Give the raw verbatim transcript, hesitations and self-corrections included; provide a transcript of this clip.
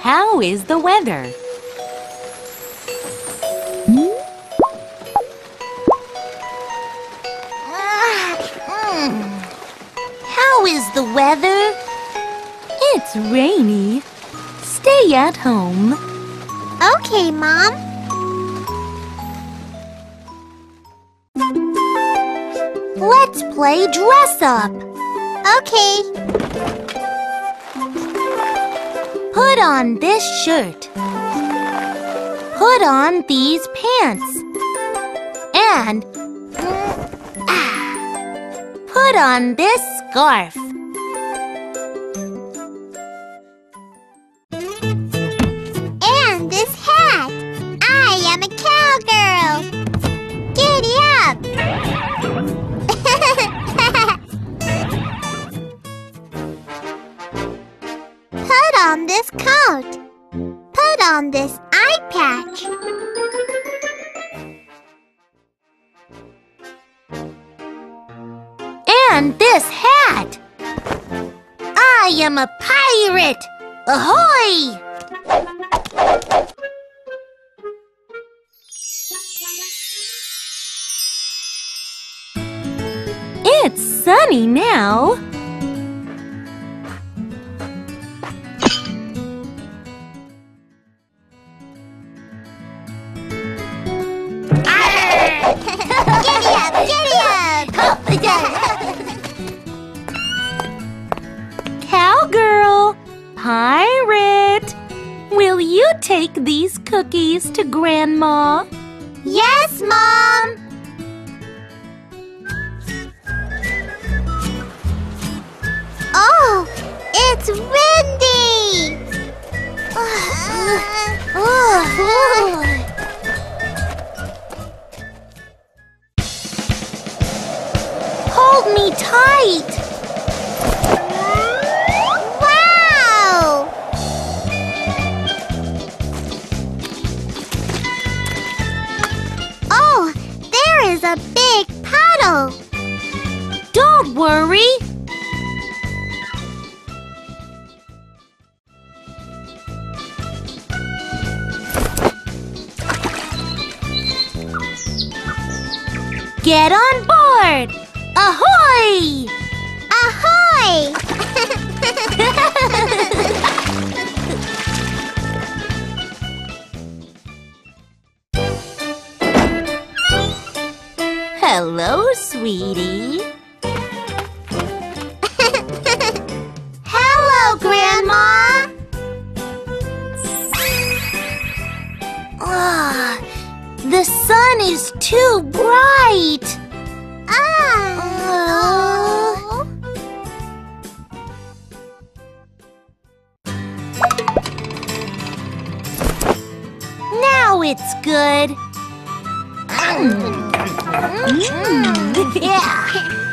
How is the weather? How is the weather? It's rainy. Stay at home. Okay, Mom. Let's play dress up. Okay. Put on this shirt. Put on these pants. And put on this scarf. And this hat. I am a cowgirl. Giddy up! Put on this coat. Put on this eye patch. And this hat. I am a pirate. Ahoy! It's sunny now. Giddy up, giddy up! Cowgirl, pirate, will you take these cookies to Grandma? Yes, Mom! Oh, it's windy! Hold me tight! Wow! Oh, there is a big puddle! Don't worry. Get on board! Ahoy! Ahoy! Hello, sweetie. Hello, Grandma! Ah, the sun is too bright! Ah! Now it's good. Mm. Yeah.